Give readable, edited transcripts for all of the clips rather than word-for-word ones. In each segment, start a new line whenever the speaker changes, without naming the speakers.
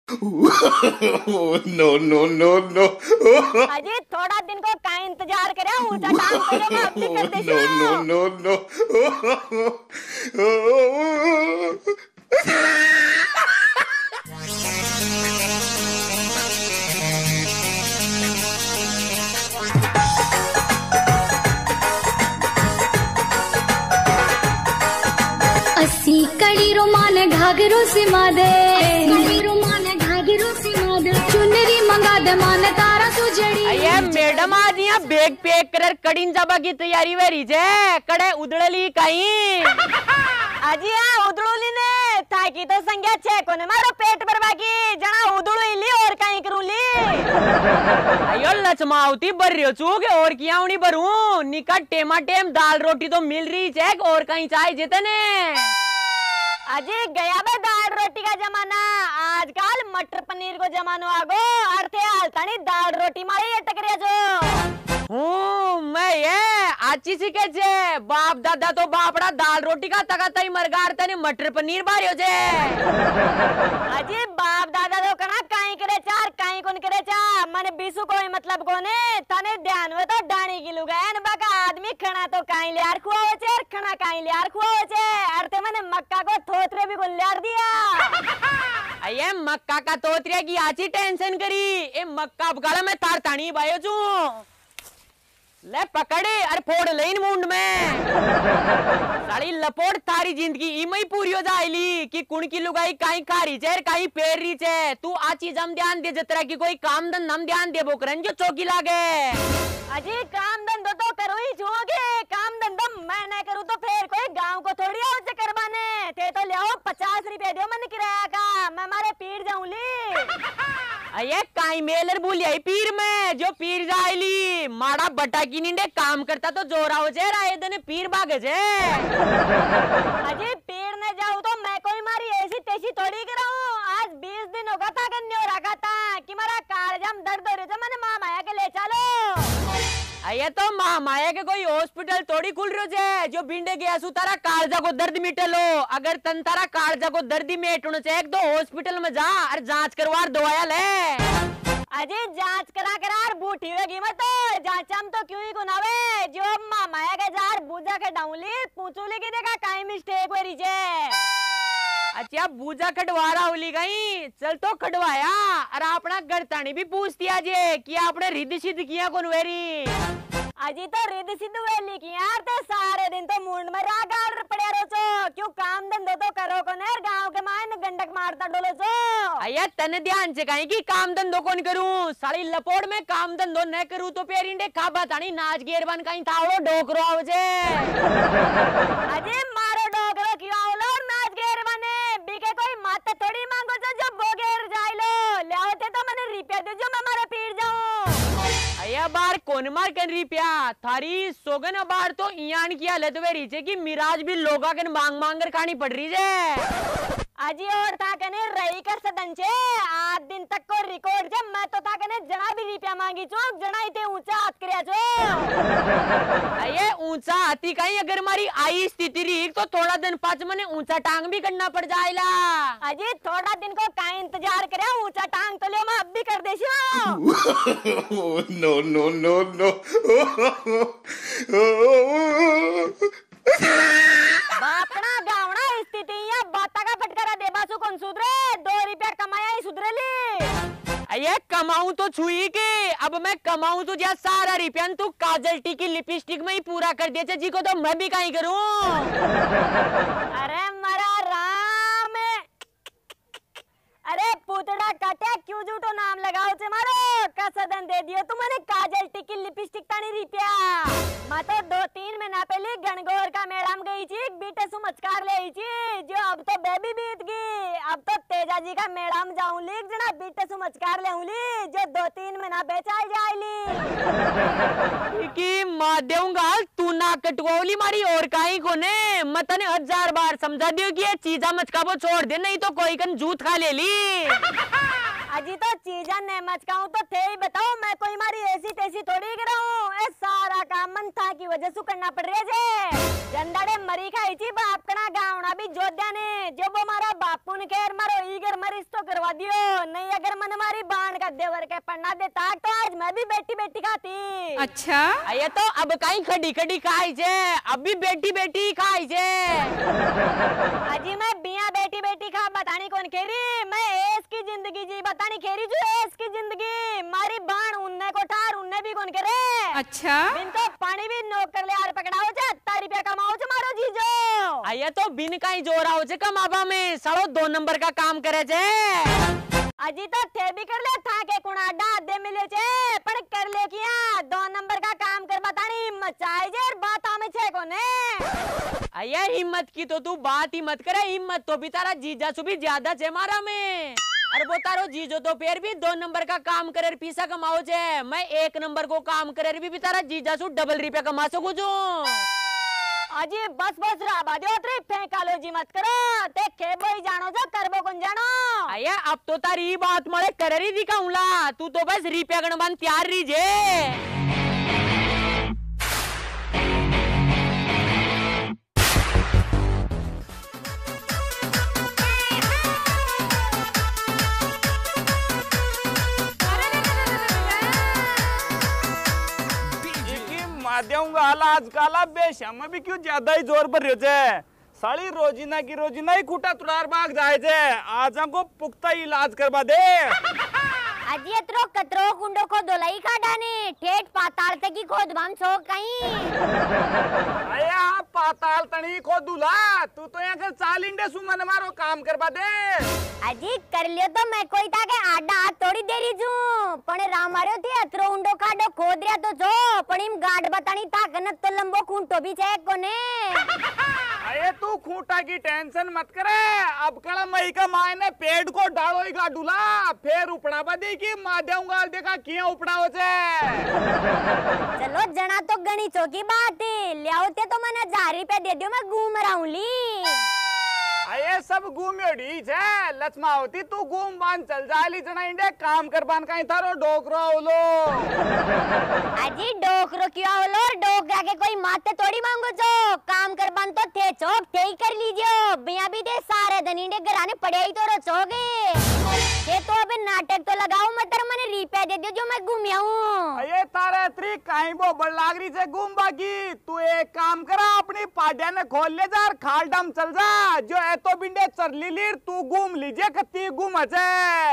No no no no.
अजी थोड़ा दिन को का इंतजार करे, ऊंचा टांग पे जो मैं अब भी कर देती
नो नो
हूँ।
No no.
अस्सी कड़ी रोमाने घाघरो सिमा दे, चुनरी मंगा दे माने तारा सुजड़ी।
अये मैडम आज यहाँ बैग पैक कर कड़ीन जाबा की तैयारी वेरी जे कड़े उधड़ली कहीं।
अजी हाँ उधड़ूली ने ताकि तो संज्ञा छे कोने मारो पेट पर बाकी जना उधड़ूली और कहीं करूली।
अयो लचमावती बर रियो चूक और किया उनी भरूं निकट टेमा टेम दाल रोटी तो मिल रही चेक और कहीं चाय जेते ने।
अजी गया बे दाल रोटी का जमाना, आजकल मटर पनीर को जमानो आगो अर्थे हालतानी दाल रोटी मारी ये टकरिया जो।
मैं ये आची सीखे छे बाप दादा तो बापड़ा दाल रोटी का तका तई मरगार तने मटर पनीर बारियो जे।
अजी बाप दादा तो कना काई करे चार काई कोन करे चा मने बीसु कोई मतलब कोने तने ध्यान में तो डाणी की लुगायन बाका आदमी खना तो काई लियार खुआवे छे खना काई लियार खुआवे छे अर्थे मने मक्का को थोतरे भी को लियार दिया।
अये मक्का का तोतरिया की आची टेंशन करी ए मक्का बगाला मैं तार तानी बायो चू ले पकड़े अरे फोड़ लेन मुंड में साली लपोड़ थारी जिंदगी इमई पूरी हो जाएली कि कुण की लुगाई काई खारी चेर काई पेर री चे तू आची जम ध्यान दे जतरा की कोई काम धन नम ध्यान दे बोकरन जो चौकी लागे।
अजी काम धंधो तो करो ही छूओगे, काम धंधा मैं नहीं करूँ तो फिर कोई गांव को थोड़ी आओ से करवाने थे तो ले आओ 50 रुपए दो मन किराया का मैं मारे पीर जाऊंगी।
अये काई मेलर भूलिया पीर में जो पीर जाएली माड़ा बटा की निंडे काम करता तो जोरा हो जाए राय दने पीर भागे जे।
अजी पीर न जाऊँ तो मैं कोई मारी ऐसी तेजी थोड़ी कराऊं, आज 20 दिन होगा था कन्या रखा था कि मारा कारजम दर्द हो रहे थे मैंने माँ माया के ले चलो।
अये तो माँ माया के कोई हॉस्पिटल थोड़ी खुल रहे जे जो बिंडे गया सु तारा कालजा को दर्द मिटलो अगर तन तारा कालजा को दर्द ही मेटनो चाहिए तो हॉस्पिटल में जा और जांच करवार दवाया ले।
अजी जांच करा करार बूटी होगी मत जांच हम तो क्यों ही गुनावे जो माँ माया के जार बूझा के डाउली पूछूली की देखा काई मिस्टेक हो रही जे।
अच्छा बूझा कटवारा होली गई चल तो कटवाया और अपना गरतानी भी पूछती आजे कि आपने रिद्ध सिद्ध किया कौन वेरी।
अजी तो रिद्ध सिद्ध वेली की यार ते सारे दिन तो मुंड में रागार पड़े रहो छो क्यों काम धंधो तो करो को नेर गांव के मायन गंडक मारता डोलो छो।
अया तने ध्यान से कहीं कि काम धंधो कौन करूं साली लपोड़ में काम धंधो न करूं तो पेरिंडे खाबा तानी नाच गेरबान कहीं थावड़ो डोकरो आवजे।
अजी मारो डोकरो क्यों आवलो नाच गेरबाने बीके कोई माते थोड़ी मांगो जो बोगेर जाइलो ले आवते तो मने रुपया दे जो मैं मारे पीर जाऊं।
अया बार कौन मार कर रिपिया थारी सोगन बार तो इयान की हालत वे रही कि मिराज भी लोगा के मांग मांग कर खानी पड़ रही है।
अजी और था कने रही कर सदन छे 8 दिन तक को रिकॉर्ड जब मैं तो था कने जना भी रुपया मांगी छो जना इते ऊंचा हाथ करया छो।
अये ऊंचा हाथी कहीं अगर हमारी आई स्थिति रही तो थोड़ा दिन पाँच मने ऊंचा टांग भी करना पड़ जाएगा।
अजी थोड़ा दिन को का इंतजार करे ऊंचा टांग तो ले मैं अब भी कर देसी।
No no no no.
बापना गावना स्थिति या बाता का फटकारा देबासु कौन सुधरे 2 रुपया कमाया ही सुधरेली।
अये कमाऊं तो छुई के अब मैं कमाऊं तो जा सारा रुपया तू काजल टी लिपस्टिक में ही पूरा कर दिया जी को तो मैं भी कहीं करूं।
अरे मरा राम अरे पुतड़ा काटे क्यों झूठो नाम लगाओ छे मारो कसदन दे दियो तुमने काजल टी लिपस्टिक तानी रुपया मैं तो 2-3 महीना पहले गणगौर का मेड़ाम गई थी बीटे सुमचकार ले आई थी जो अब तो बेबी बीत गई अब तो तेजा जी का मेड़ाम जाऊं लीक जना बीटे सुमचकार ले ली जो 2-3 महीना बेचा जाएली
कि मार देऊंगा तू ना कटवाली मारी और काई कोने मतने 1000 बार समझा दियो कि ये चीजा मचका वो छोड़ दे नहीं तो कोई कन जूत खा ले ली।
अजी तो चीजा ने मचकाऊं तो थे ही बताओ, मैं कोई मारी ऐसी तैसी थोड़ी गिराऊं। ए सारा काम मन था की वजह से करना पड़ रहे जे। जंदाड़े मरी खाई थी बाप कना गावना भी जोध्या ने, जो वो मारा बापू ने कह मारो ईगर मरीज तो करवा दियो, नहीं अगर मन मारी बाण का देवर के पढ़ना देता तो आज मैं भी बेटी बेटी खाती।
अच्छा ये तो अब कहीं खड़ी खड़ी खाई जे, अब भी बेटी बेटी खाई जे।
अजी मैं बिया बेटी बेटी खा बतानी कौन खेरी, मैं ऐस की जिंदगी जी बतानी खेरी जो ऐस की जिंदगी। मारी बाण उन्ने को ठार उन्ने भी कौन करे।
अच्छा
बिन तो पानी भी नोक कर ले यार पकड़ाओ जे 70 रुपया कमाओ जे मारो जीजो।
आया तो बिन कहीं जोरा हो जे कमाबा में सालो 2 नंबर का काम करे जे।
अजी तो थे भी कर ले था के कुणा डाद दे मिले छे, पर कर ले किया 2 नंबर का काम कर बतानी मचाई जे बात हमें छे कोने।
अया हिम्मत की तो तू बात ही मत करे, हिम्मत तो भी तारा जीजा सु भी ज्यादा छे मारा में। अरे वो तारो जीजो तो फिर भी 2 नंबर का काम करे पैसा कमाओ जे, मैं 1 नंबर को काम करे भी तारा जीजा सु डबल रुपया कमा सकू जो।
अजी बस बस राबा दो ट्रिप फेंकालो जी मत करो, ते खेबो ही जानो जो करबो कौन जानो।
अया अब तो तारी बात मरे करे ही दिखाऊंला, तू तो बस रुपया गणमान तैयार रही जे।
देऊंगा हाल आजकल बेशम भी क्यों ज्यादा ही जोर पर रहे साली रोजीना की रोजीना ही खूटा तुड़ार बाग जाए जे, आज को पुख्ता इलाज करवा दे।
अजी अतरो कतरो कुंडो को दोलाई काढाने ठेठ पाताल तक की खोद बम सो कहीं।
अया पाताल तणी को दूला तू तो यहाँ कर 4 इंडे सुमन मारो काम करवा दे।
अजी कर लियो तो मैं कोई ताके आडा हाथ थोड़ी देरी जू, पण राम मार्यो थी अतरो उंडो काडो खोद रिया तो जो, पण इम गाड बतानी ताकन तो लंबो खूंटो भी छे कोने।
अये तू खूंटा की टेंशन मत करे, अब कड़ा मई का माय ने पेड़ को डालो ही गाडूला फिर उपड़ा बदी की मां देऊंगा देखा किया उपड़ा हो छे।
चलो जना तो गणी चौकी बात है, लियाओते तो मने 1000 रुपया दे दियो मैं घूम राऊंली।
अये सब घूमियोड़ी छे लक्ष्मा होती तू घूम बान चल जाली जना इंडे काम करबान कहीं थारो डोकरो ओलो।
अजी डोकरो क्यों ओलो, डोकरा के कोई माते थोड़ी मांगो जो, काम करबान तो थे चौक थे ही कर लीजियो, बिया भी दे सारे दिन इंडे घराने पड़े ही तो रचोगे। ये तो अबे नाटक तो लगाओ मत मने रुपया दे दियो जो मैं घूमिया हूं।
अये तारे त्री काई बो बड़ लाग रही छे घूम बाकी, तू एक काम करा अपनी पाडिया ने खोल ले जा खाल डम चल जा, जो है तो बिंडे चरली लीर तू घूम लीजिए कत्ती घूम छे।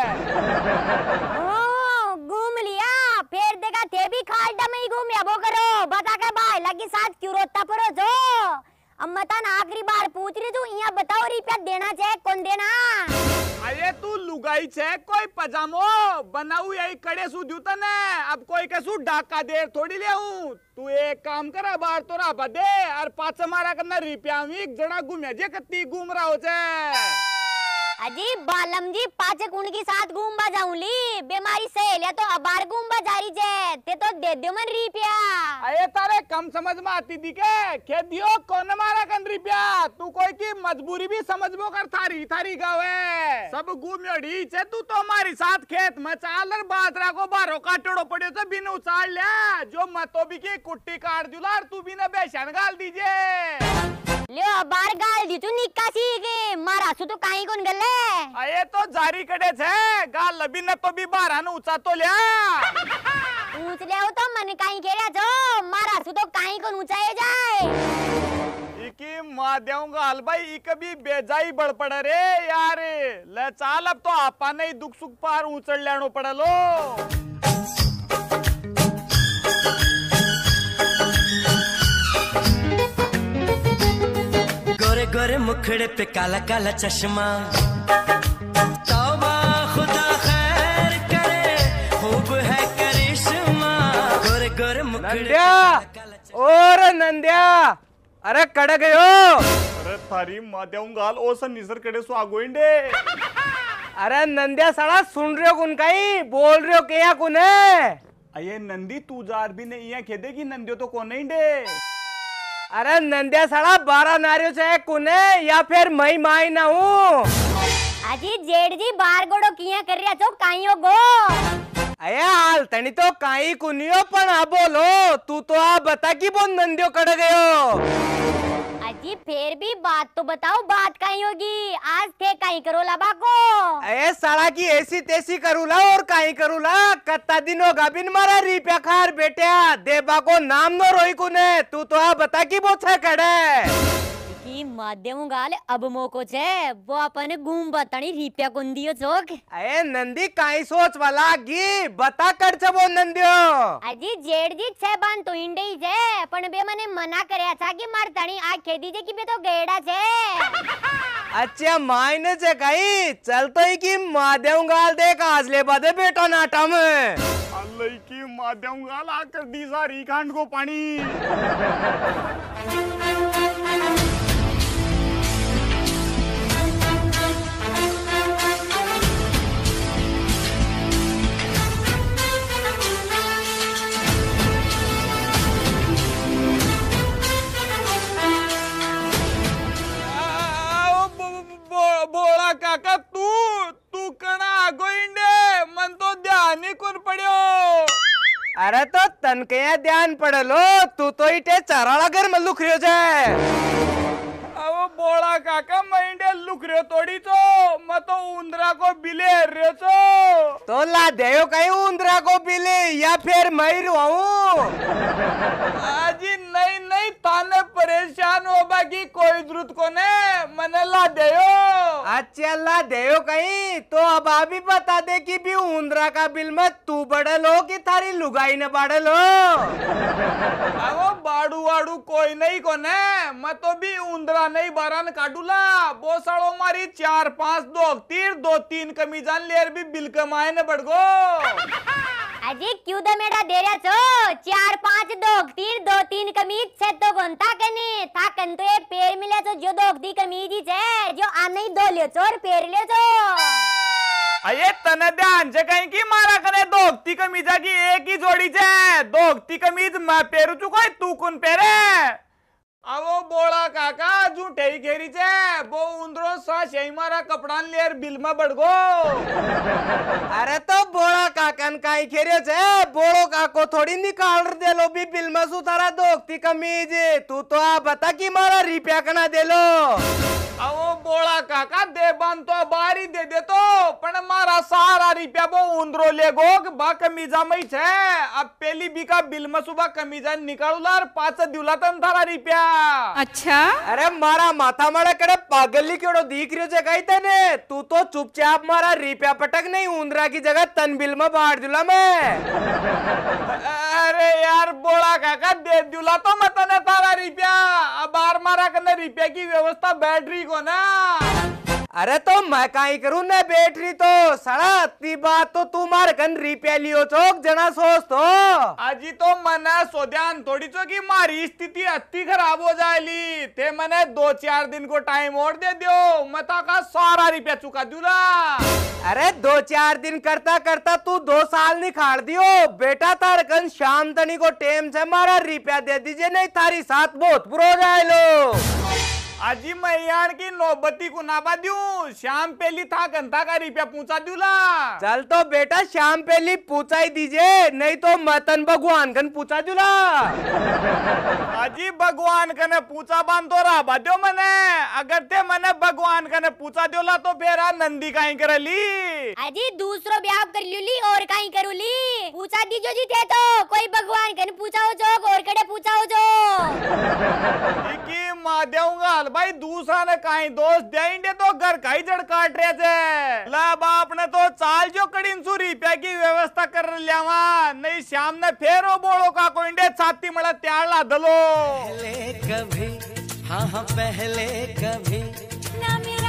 ओ घूम लिया फिर देखा थे भी खाल डम ही घूमिया वो करो, बता के भाई लगी साथ क्यों रोता पड़ो जो। अब मतान आखिरी बार पूछ रही तू यहाँ बताओ रुपया देना चाहे कौन देना।
अये तू लुगाई छे कोई पजामो बनाऊ यही कड़े सु जूता ने, अब कोई कसू डाका देर थोड़ी ले हूँ, तू एक काम करा बार तो रहा दे और पाँच मारा करना रुपया एक जना घूमे जे कत्ती घूम रहा हो छे।
अजी बालम जी 5 कुंड के साथ घूमबा जाऊंली, बेमारी सहेलिया तो अबार घूमबा जारी जे, ते तो दे दियो मन रुपया।
अये तारे कम समझ में आती दी के दियो कौन मारा कन रुपया, तू कोई की मजबूरी भी समझबो कर थारी थारी गावे सब घूमियोड़ी छे, तू तो हमारी साथ खेत में चाल बाजरा को बारो काटड़ो पड़े तो बिन उचाल ले, जो मतो भी की कुट्टी काट दुलार तू भी न बेशन गाल दीजिए।
लियो बार गाल दी तू निकासी के मारा सु तो काई कोन गले।
अये तो जारी कड़े छे गाल लबी न तो भी बारा न ऊंचा तो लिया
ऊंच ले हो तो मन काई केरा जो, मारा सु तो काई कोन ऊंचाए जाए।
इकी मां देऊंगा हल भाई ई कभी बेजाई बड़ पड़े रे यार, ले चाल अब तो आपा नहीं दुख सुख पार ऊंचड़ लेनो पड़लो।
गोरे गोरे मुखड़े पे काला काला चश्मा, तौबा खुदा खैर करे खूब है करिश्मा, गोरे गोरे मुखड़े
नंद्या और नंद्या अरे कड़े गयो, अरे थारी मां देऊंगा हल ओसन निसर कड़े सो आगो इंडे।
अरे नंद्या साला सुन रहे हो कुन काई बोल रहे हो क्या कुन है।
अये नंदी तू जार भी नहीं यहाँ खेदे की नंदियो तो कौन नहीं डे।
अरे नंद्या साला 12 नारियों से कुन है या फिर मई माई ना हूँ।
अजी जेठ जी बार गोड़ो किया कर रहा छो काइयो गो।
अये हाल तनी तो काई कुनियो पण आ बोलो तू तो आ बता कि वो नंदियो कड़ गयो।
अजी फिर भी बात तो बताओ, बात काई होगी? आज थे काई करो लबा को?
अये साला की ऐसी तेसी करूला और काई करूला, कत्ता दिन होगा बिन मारा रिप्या खार बेटिया देबा को नाम नो रोई कुने, तू तो आ बता कि वो छे कड़े
की माध्यम गाल अब मोको छे वो अपन घूम बतानी रिप्या कुंदियो चोक।
अये नंदी काई सोच वाला गी बता कर छे वो नंदियो।
अजी जेठ जी छे बान तो इंडे ही छे पण बे मने मना करया था कि मार तणी आ कह दीजे कि बे तो गेड़ा छे।
अच्छा मायने से कही चल तो ही की माध्यम गाल देख आज ले बादे बेटा नाटा में
अल्लाह की माध्यम गाल आकर दी सारी कांड को पानी। बोला काका तू कणा गोइंडे मन तो ध्यान ही कुन पड़ियो।
अरे तो तनकया ध्यान पड़ लो तू तो इटे चाराला घर में लुक रियो छे।
अब बोला काका मैं लुक रियो तोड़ी तो मैं तो उंदरा को बिले रियो
तो ला देयो कहीं उंदरा को बिले या फिर मैं रुआऊं।
आजी नहीं नहीं ताने परेशान हो बाकी कोई जरूरत को ने मने ला देयो।
अच्छा ला देयो कहीं तो अब अभी बता दे कि भी उंदरा का बिल में तू बड़ा लो कि थारी लुगाई ने बड़ा लो।
अब बाड़ू वाड़ू कोई नहीं को ने मैं तो भी उंदरा नहीं बारान काटूला वो सालो मारी 4-5 2-3 कमीजान लेर भी बिल कमाए ने बढ़ गो।
अजी क्यों द मेरा दे रहा छो 4-5 2-3 कमीज से तो गोंता कने था कन तो ये पेड़ मिले तो जो 2 कमीज ही छे जो आने ही दो ले चोर पेड़ ले चो।
अये तने ध्यान से कहीं की मारा कने 2 कमीजा की एक ही जोड़ी छे 2 कमीज मैं पेरू चुका तू कौन पेरे। अब वो बोला काका झूठे ही घेरी छे वो उंदरो सा सही मारा कपड़ान लेर बिल में बढ़ गो।
अरे तो बोला काकन काई खेरे छे बोलो काको थोड़ी निकाल दे लो भी बिल में सुतारा 2 कमीज तू तो आ बता कि मारा रिप्या कना दे लो।
अब वो बोला काका दे बान तो बारी दे दे तो पण मारा सारा रिप्या वो उंदरो ले गो बा कमीजा में छे। अब पहली बीका बिल में सुबह कमीजा निकालूला और 5 दिवला तन थारा रिप्या।
अच्छा
अरे मारा माथा मारा कड़े पागली क्यों दिख रही हो कही तने तू तो चुपचाप मारा रिप्या पटक नहीं उंदरा की जगह तन बिल में बांट दूला मैं।
अरे यार बोला काका दे दूला तो मत ने तारा रिप्या अब बार मारा करने रिप्या की व्यवस्था बैटरी को ना।
अरे तो मैं काई करूं ना बैटरी तो साला ती बात तो तू मार कन रिप्या लियो चोक जना सोच तो
अजी तो मना सो ध्यान थोड़ी चो की मारी स्थिति अति खराब हो जाएली थे मने 2-4 दिन को टाइम और दे दियो मता का सारा रिप्या चुका दूला।
अरे 2-4 दिन करता करता तू 2 साल निकाल दियो बेटा तार कन शाम तनी को टेम से मारा रिप्या दे दीजिए नहीं थारी साथ बहुत बुरा हो जाए लो।
अजी मैं यार की नौबती को नाबा दूं शाम पहली था घंटा का रिप्या पूछा दूला।
चल तो बेटा शाम पहली पूछा ही दीजिए नहीं तो मतन भगवान कन पूछा दूला।
अजी भगवान कने पूछा बान तो रहा बाद्यो मने अगर ते मने भगवान कने पूछा दोला तो फिर नंदी काई करली।
अजी दूसरो ब्याह कर ली और काई करूली पूछा दीजो जी थे तो कोई भगवान कने पूछा हो जो और कड़े पूछा हो जो।
की मां देऊंगा भाई दूसरा ने काई दोस्त देंगे तो घर का ही जड़ काट रहे थे ला बाप ने तो चाल जो कड़ीन सु रिप्या की व्यवस्था कर लियावा नहीं शाम ने फेर वो बोलो का कोई इंडे छाती मड़ा त्यार ला दलो।
पहले कभी हाँ पहले कभी
ना मेरा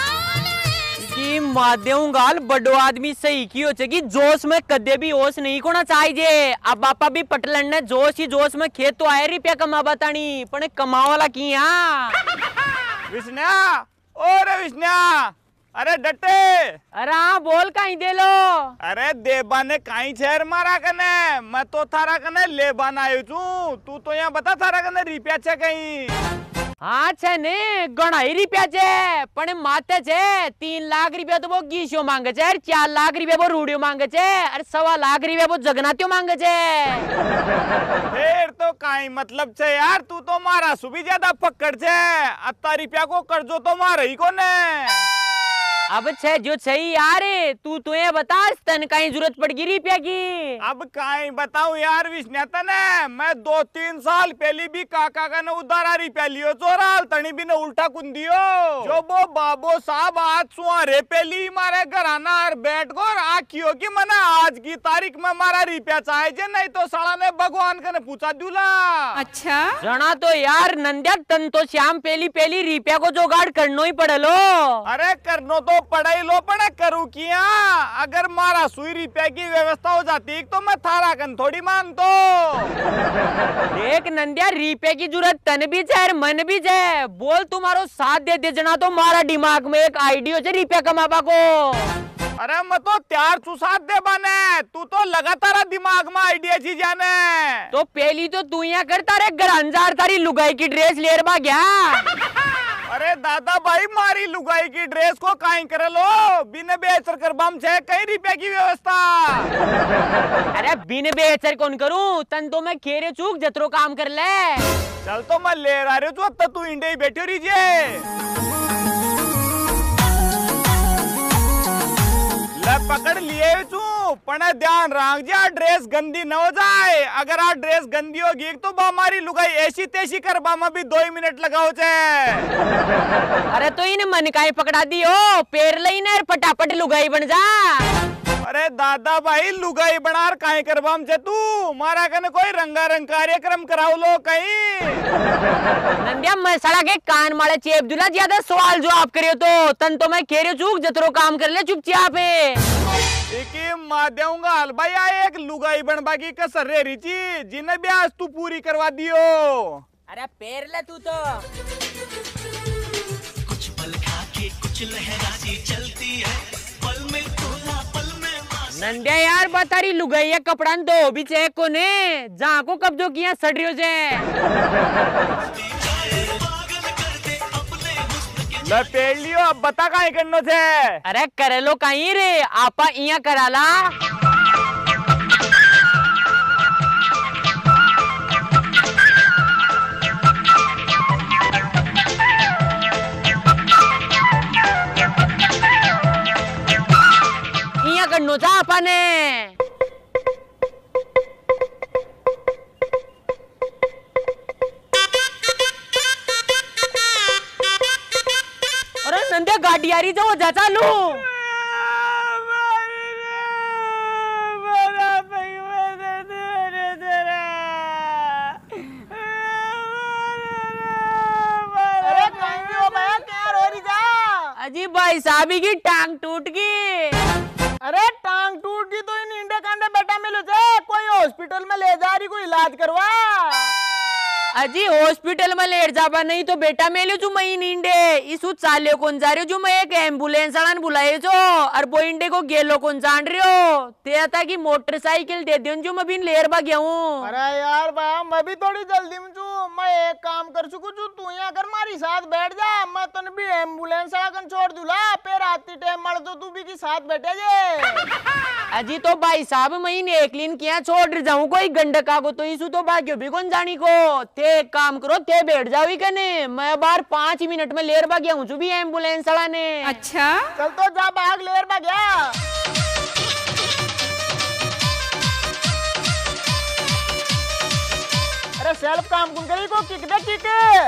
कि माध्यम गाल बड़ो आदमी सही की हो कि जोश में कदे भी होश नहीं कोना चाहिए। अब बापा भी पटलन ने जोश ही जोश में खेत तो आए रुपया कमा बतानी पण कमाओ वाला की यहाँ
विष्णा ओरे विष्णा अरे डटे
अरे हाँ बोल कहीं दे लो।
अरे देबा ने कहीं छेर मारा कने मैं तो थारा कने ले बन आयो छू तू तो यहाँ बता थारा कने रिप्या छे कहीं।
हाँ छे ने गणाई रुपया छे पण माते छे 3 लाख रुपया तो वो गीसियो मांगे छे, 4 लाख रुपया वो रूडियो मांगे छे और 1.25 लाख रुपया वो जगन्नाथियो मांगे छे।
फिर तो काई मतलब छे यार, तू तो मारा सुबह ज्यादा पकड़ छे। 80 रुपया को कर्जो तो मारा ही कोने।
अब छे जो सही यार, तू तो ये बता तन कहीं जरूरत पड़ गई रुपया की।
अब काई बताऊं यार विष्णु ने, मैं 2-3 साल पहले भी काका का न उधारा रुपया लियो चोराल तनी भी ने उल्टा कुंदियो। जो वो बाबो साहब आज सुहारे पहली मारे घर आना और बैठ गोर आखियो की मना आज की तारीख में मारा रुपया चाहे जे, नहीं तो साला ने भगवान का ने पूछा दूला।
अच्छा जना तो यार नंदिया तन तो श्याम पहली रुपया को जुगाड़ करनो ही पड़ेलो।
अरे करनो तो पढ़ाई लो पड़े करूँ किया, अगर मारा सुई रुपया की व्यवस्था हो जाती तो मैं थारा कन थोड़ी मानतो।
देख नंदिया रुपये की जरूरत तन भी है मन भी है, बोल तुम्हारो साथ दे दे जना तो मारा दिमाग में एक आइडिया है रुपया कमाबा को।
अरे मैं तो त्यार तू साथ दे बने, तू तो लगातार दिमाग में आइडिया छी जाने।
तो पहली तो तू यहाँ करता रे गरंजार तारी लुगाई की ड्रेस लेर बा गया।
अरे दादा भाई मारी लुगाई की ड्रेस को काई करे लो, बिन बेचर कर बम छे कई रुपया की व्यवस्था।
अरे बिन बेचर कौन करूं, तन तो मैं खेरे चूक जतरो काम कर ले।
चल तो मैं ले रहा रे तू इंडे ही बैठो रहीजे। ले पकड़ लिए तू, पण ध्यान रख जा ड्रेस गंदी न हो जाए। अगर आ ड्रेस गंदी होगी तो हमारी लुगाई ऐसी तेसी कर बामा भी 2 मिनट लगाओ छे।
अरे तो इन मन का ही पकड़ा दियो, पैर लईने फटाफट लुगाई बन जा।
अरे दादा भाई लुगाई बनार काहे करबाम छे तू, मारा कने कोई रंगारंग कार्यक्रम कराओ लो कहीं।
नंदिया मैं सड़ा के कान माले चेप दूला, ज्यादा सवाल जवाब करियो तो तन तो मैं खेरे चूक जतरो काम कर ले चुपचाप है।
मां देऊंगा हल भाई एक लुगाई बनबा की कसर रे रिची, जिन्हें भी आज तू पूरी करवा दियो।
अरे पैर ले तू तो।
कुछ पल खा के कुछ लहरा सी चलती है, पल में तोला पल में
नंदिया यार बतारी लुगाई कपड़ा दो भी चे कोने जहाँ को कब्जो किया सड़ रही हो जे।
पेड़ लियो, अब बता काहे करनो थे।
अरे करे लो कहीं रे, आपा इया कराला। इया करनो था आपा ने। नंदिया गाड़ी आ रही जो जा चालू। अजी भाई साहब की टांग टूट गई।
अरे टांग टूट गई तो इन इंडे कांडे बेटा मिलो जे, कोई हॉस्पिटल में ले जा रही, कोई इलाज करवा।
अजी हॉस्पिटल में लेट जाबा नहीं तो बेटा मेले जो मई नींडे इसु चाले कौन जा रहे हो, जो मैं एक एम्बुलेंस वाला बुलाए जो और वो इंडे को गेलो कौन जान रहे हो। ते था कि मोटरसाइकिल दे दियो जो मैं भी लेर बा गया हूँ।
अरे यार बा मैं भी थोड़ी जल्दी में छू, मैं एक काम कर सकू छू, तू यहाँ कर मारी साथ बैठ जा, मैं तन भी एम्बुलेंस वाला कन छोड़ दूला, फिर आती टाइम मर जो तू भी की साथ बैठे जे।
अजी तो भाई साहब मैं एक लीन किया छोड़ जाऊं कोई गंडका को, तो इसु तो बाकी भी कौन जानी को। एक काम करो थे बैठ जाओ ही कने, मैं बार 5 मिनट में लेर बा गया हूँ भी एम्बुलेंस वाला ने।
अच्छा
चल तो जा भाग लेर बा गया। अरे सेल्फ काम कौन करी को किक दे किक।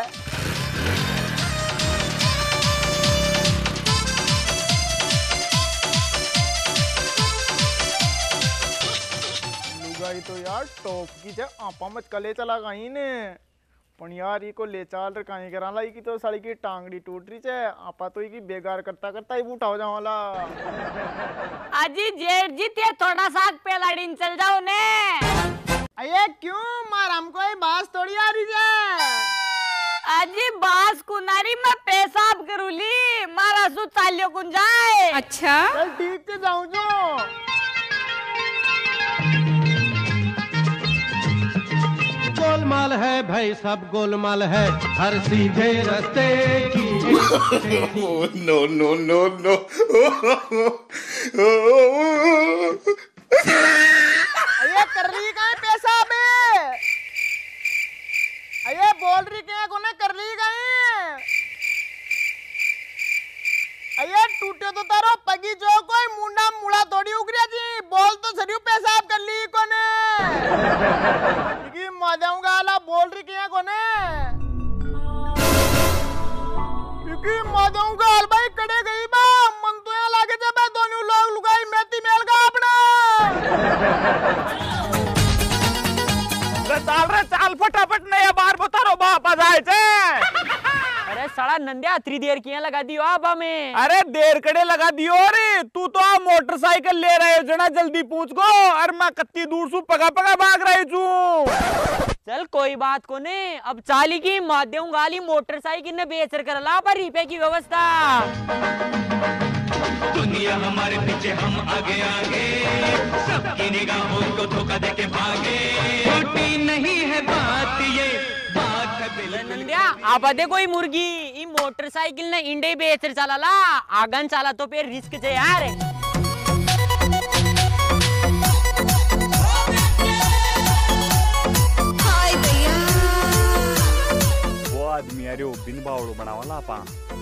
लुगाई तो यार टॉप की जे आपा मत कले चला गई ने, पण यार ये को ले चाल रे काहे करा लाई की तो साली की टांगड़ी टूट रही छे, आपा तो की बेगार करता करता ही उठा हो जावाला।
अजी जेठ जी ते थोड़ा सा पेलाडीन चल जाओ ने।
अये क्यों मार हमको ये बास थोड़ी आ रही है।
अजी बास कुनारी में पेशाब करूली, मारा सु चालियो कुन जाए।
अच्छा
चल ठीक से जाऊं जो।
गोलमाल है
है भाई सब गोलमाल है, हर सीधे रास्ते की
No, no, no, no.
ये कर रही कहाँ पैसा बे? ये बोल रही क्या कोने कर ली गई? ये टूटे तो तारो पगी जो कोई मुंडा मुड़ा थोड़ी उगरिया जी, बोल तो सरियो पैसा आप कर ली कोने? कि मजाऊंगा आला बोल रही क्या कोने? क्योंकि मजाऊंगा आल भाई कड़े गई बा, मन तो यहाँ लागे जब दोनों लोग लुगाई मेथी मेल का अपना। चाल फटाफट नया बार बता रो वापस आए थे।
अरे साला नंदिया इतनी देर किया लगा दियो आप हमें?
अरे देर कड़े लगा दियो रे, तू तो आ मोटरसाइकिल ले रहे हो जना जल्दी पूछ गो, और मैं कत्ती दूर सु पगा पगा भाग रही छू।
चल कोई बात को ने, अब चाली की माध्यम गाली मोटरसाइकिल ने बेचर कर ला पर रिपे की व्यवस्था।
दुनिया हमारे पीछे हम आगे आगे, सबकी निगाहों को धोखा देके भागे, छोटी नहीं है बात ये, बात है बिल्कुल।
नंदिया आप दे कोई मुर्गी ई मोटरसाइकिल ने इंडे बेचर चला ला, आगन चला तो फिर रिस्क छे यार।
वो आदमी अरे बिन बावड़ो बनावाला पा।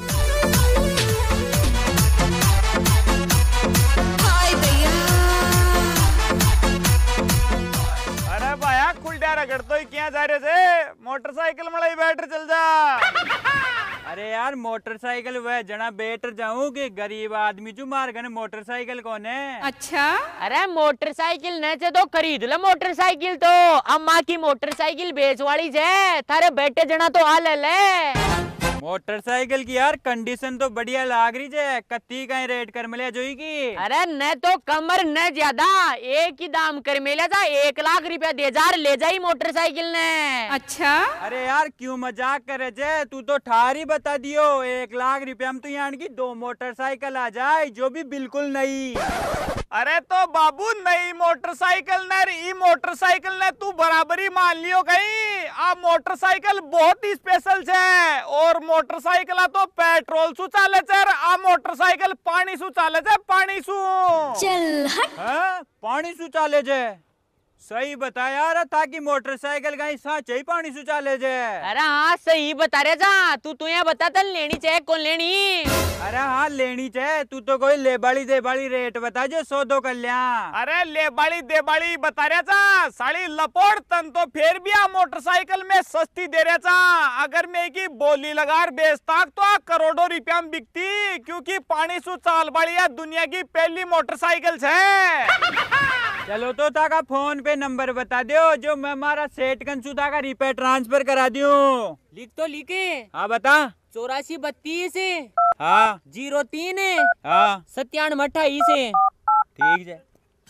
अरे भाया खुलटा रगड़ तो ही क्या जा रहे थे, मोटरसाइकिल में ही बैठ चल जा।
अरे यार मोटरसाइकिल वह जना बैठ जाऊं कि गरीब आदमी जो मार गए मोटरसाइकिल कौन है?
अच्छा अरे मोटरसाइकिल न चे तो खरीद ले मोटरसाइकिल, तो अम्मा की मोटरसाइकिल बेचवाड़ी जे, थारे बेटे जना तो आ ले ले।
मोटरसाइकिल की यार कंडीशन तो बढ़िया लाग रही है, कत्ती का रेट कर मिले जोई की?
अरे न तो कमर न ज्यादा, एक ही दाम कर मिले था, 1 लाख रुपया दे जार ले जाई मोटरसाइकिल ने। अच्छा
अरे यार क्यों मजाक करे जे, तू तो ठार ही बता दियो 1 लाख रुपया में तो यहाँ की 2 मोटरसाइकिल आ जाए, जो भी बिल्कुल नई।
अरे तो बाबू नई मोटरसाइकिल ने ई मोटरसाइकिल ने तू बराबरी मान लियो कहीं, आ मोटरसाइकिल बहुत ही स्पेशल है, और मोटरसाइकिल तो पेट्रोल सु चाले छे, आ मोटरसाइकिल पानी सु चाले छे, पानी सु।
चल हट।
पानी सु चाले छे? सही बता यार, ताकि मोटरसाइकिल कहीं साँच ही पानी सु चाले छे।
अरे हाँ सही बता रहे जा, तू यहाँ बता तन लेनी चाहे कौन लेनी?
अरे हाँ लेनी चाहे, तू तो कोई लेबाड़ी देबाड़ी रेट बता जो 100 कर लिया।
अरे लेबाड़ी देबाड़ी बता रहा था, साड़ी लपोड़ तन तो फिर भी आ मोटरसाइकिल में सस्ती दे रहा था, अगर मैं की बोली लगा बेचता तो आ करोड़ों रुपया में बिकती, क्योंकि पानी सु चाल बाड़ी दुनिया की पहली मोटरसाइकिल है।
चलो तो ताका फोन पे नंबर बता दो, जो मैं हमारा सेठ कंसुता का रुपए ट्रांसफर करा दूं।
लिख तो लिखे।
हाँ बता।
84 32
हाँ
03
हाँ
97 28।
ठीक है।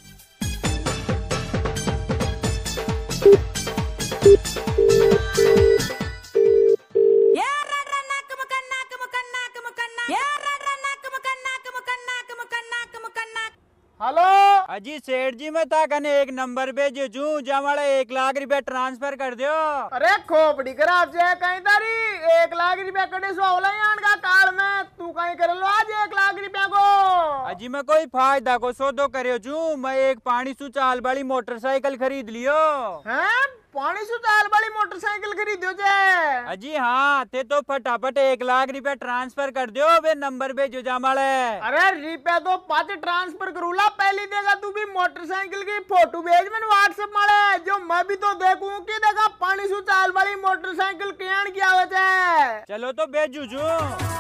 हेलो
अजी सेठ जी मैं था कने एक नंबर भेजो जू जमाड़ा 1 लाख रुपया ट्रांसफर कर दियो।
अरे खोपड़ी खराब से कहीं तारी 1 लाख रुपया कटे सोला यान का कार्ड में, तू कहीं कर लो आज 1 लाख रुपया को।
अजी मैं कोई फायदा को सौदो करे जू, मैं एक पानी सु चाल वाली मोटरसाइकिल खरीद लियो।
हैं पानी सु चाल वाली मोटरसाइकिल खरीदो जे?
अजी हाँ ते तो फटाफट 1 लाख रुपया ट्रांसफर कर दियो, वे नंबर भेजो जमाड़े।
अरे रुपया तो पाँच ट्रांसफर करूला, पहली देगा तू भी मोटरसाइकिल की फोटो भेज मैंने व्हाट्सएप मारे, जो मैं भी तो देखूं कि देखा पानी सु चाल वाली मोटरसाइकिल कियान की आवत है।
चलो तो भेजू जू।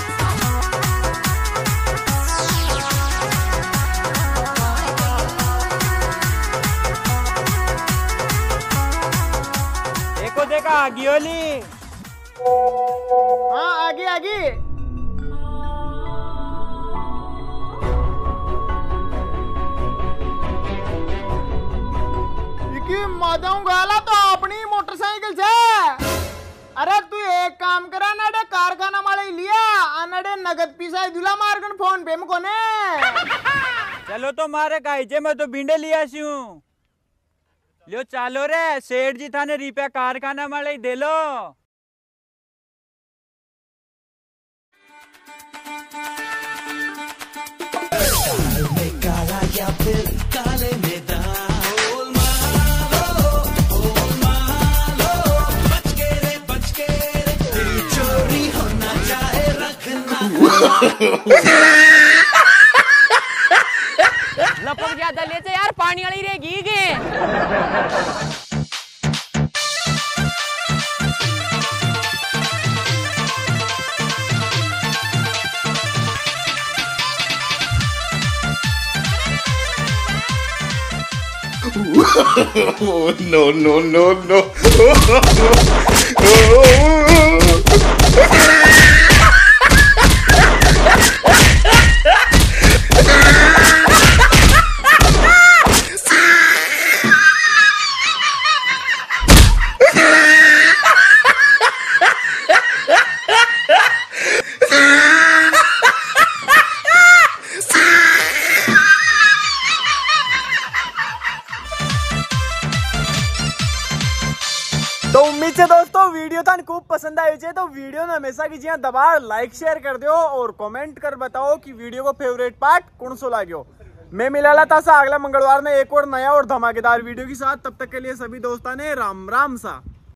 एको देखा आगी होली।
हाँ आगे आगे। मादाऊं गाला तो अपनी मोटरसाइकिल से। अरे तू एक काम करा नाडे कारखाना माले लिया अनडे नगद पिसा दुला मारगन फोन पे मको ने।
चलो तो मारे काई जे मैं तो भिंडे लिया सी हूँ। लो चालो रे, सेठ जी थाने रुपया कारखाना माले दे लो।
काला या फिर काले में
लपक ज्यादा ले से यार, पानी वाली रहेगी के।
No, no, no, no.
तो उम्मीद से दोस्तों वीडियो था खूब पसंद आई है, तो वीडियो ने हमेशा की जिया दबा लाइक शेयर कर दो और कमेंट कर बताओ कि वीडियो को फेवरेट पार्ट कौन सो लाग्यो। मैं मिला था अगला मंगलवार में एक और नया और धमाकेदार वीडियो के साथ। तब तक के लिए सभी दोस्ताने राम राम सा।